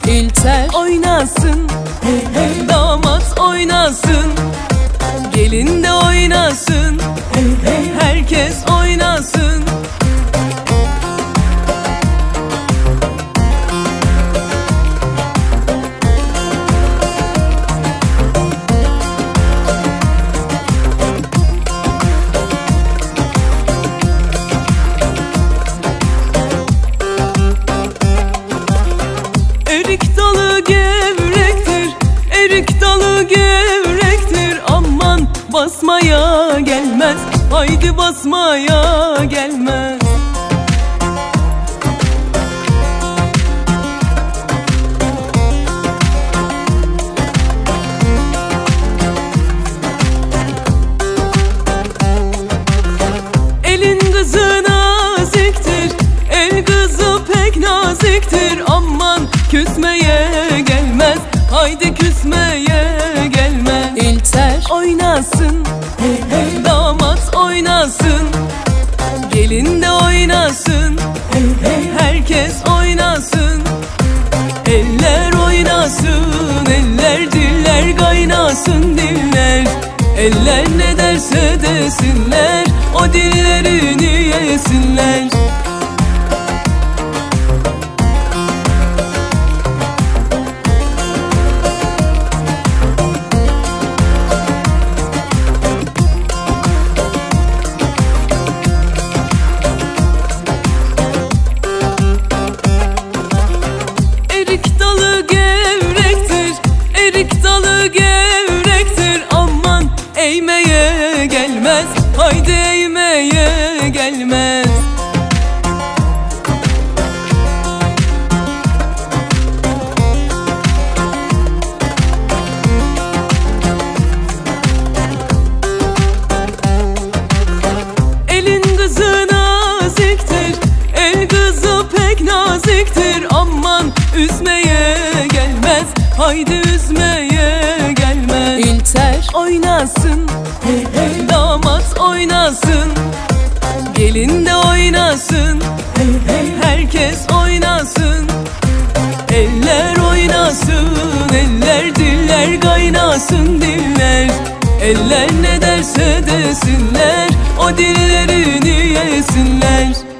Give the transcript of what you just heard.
İlter oynasın, damat oynasın, gelin de oynasın, herkes oynasın. Erik dalı gevrektir, erik dalı gevrektir. Aman basmaya gelmez, haydi basmaya gelmez. Elin kızı naziktir, el kızı pek naziktir. Aman küsmeye gelmez, haydi küsmeye gelmez. İlter oynasın, damat oynasın, gelin de oynasın, herkes oynasın. Eller oynasın, eller diller kaynasın diller. Eller ne derse desinler, o dillerini yesinler. Erik dalı gevrektir, erik dalı gevrektir. Aman eğmeye gelmez, haydi eğmeye gelmez. Elin kızı naziktir, el kızı pek naziktir. Aman üzmeye gelmez, haydi üzmeye gelmez. İlter oynasın, damat oynasın, gelin de oynasın, herkes oynasın. Eller oynasın, eller diller kaynasın diller. Eller ne derse desinler, o dillerini yesinler.